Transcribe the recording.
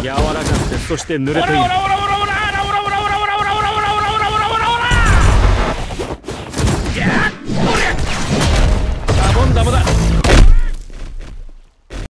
柔らかくてそして濡れている。